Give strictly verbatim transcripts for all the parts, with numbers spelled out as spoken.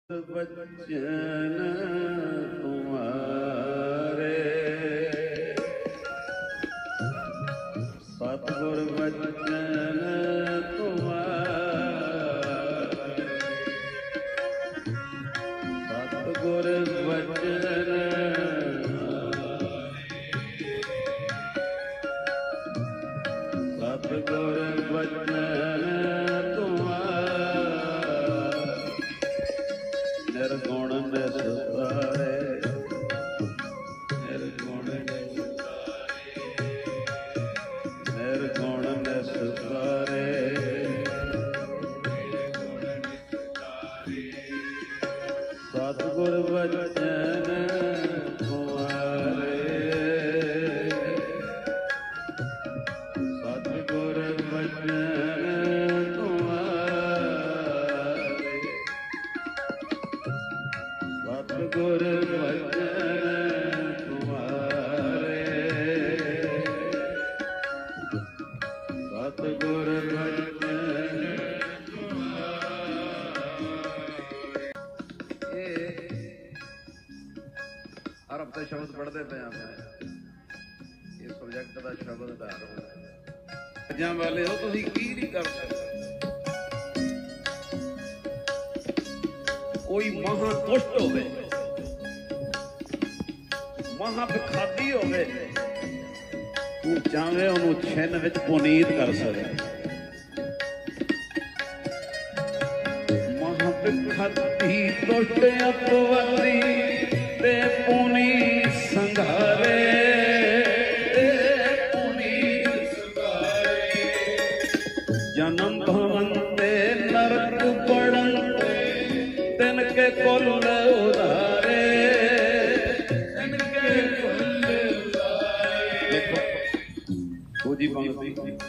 बचन तुम्हारे सतगुर बचन तुम्हारे सतगुर बचन सतगुर बचन निर्गुण निस्तारे निर्गुण निर्गुण निस्तारे सतगुर बचन तुम्हारे सतगुर बचन तुम्हारे सतगुर बचन तुम्हारे सतगुर बचन ये हर हफ्ते शब्द पढ़ते पे मैं ये प्रोजेक्ट का शब्द धार अजा वाले हो तुम की नहीं कर सकते कोई महा दुष्ट होवे महा भिखारी होवे तू चाहे उन्होंने छिन विच पुनीत कर सके महा भिखारी दुष्ट अपवादी ते पुनी संघारे ते पुनी संघारे जन्म भवन ते नरक पड़न तिनके कुल उधारे तिनके कुल उधारे खोजी पंक्ति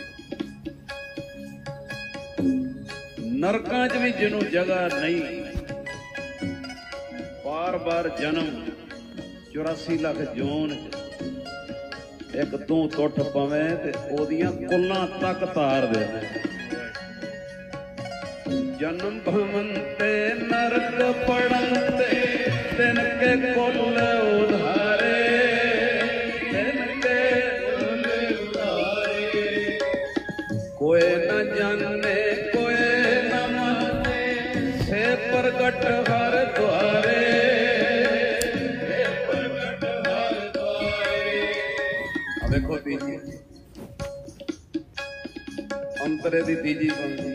नरकां च भी जिन्हों जगह नहीं बार बार जन्म चौरासी लाख जोन एक तू टुट पवे ते ओदियां कुल्लां तक तार दे जन्म भवन ते नरक पड़न ते तिनके कुल उधारे तिनके कुल उधारे कोई न जाने कोई न माने से प्रगट हर द्वारे से प्रगट हर द्वारे अब देखो तीजी अंतरे दी तीजी पंक्ति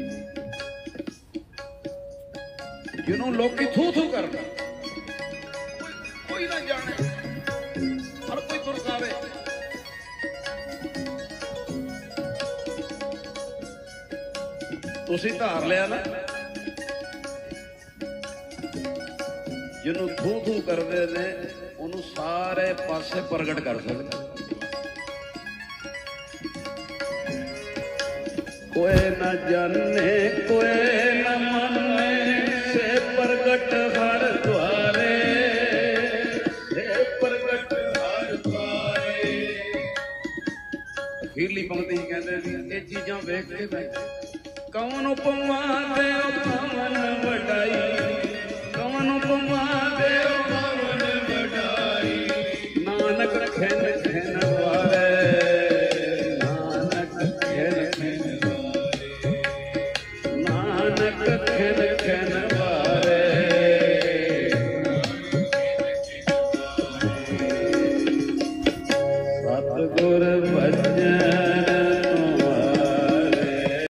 जिन्हों लोग थू थू करना कोई ना जाने हर कोई तुरकावे तुसी धार लिया ना जिन्हों थू थू करते ने उन्होंने सारे पासे प्रगट कर सकते कोई ना जाने कोई ना माने से प्रगट हर द्वारे से प्रगट हर द्वारे अखीरली पंक्ति कहते हैं ये चीजां वेख के मैं कौन उपमा दे कौन वडाई कौन उपमा दे कौन वडाई नानक खेन खेन वारे नानक खेन खेन वारे नानक खेन खेन सतगुर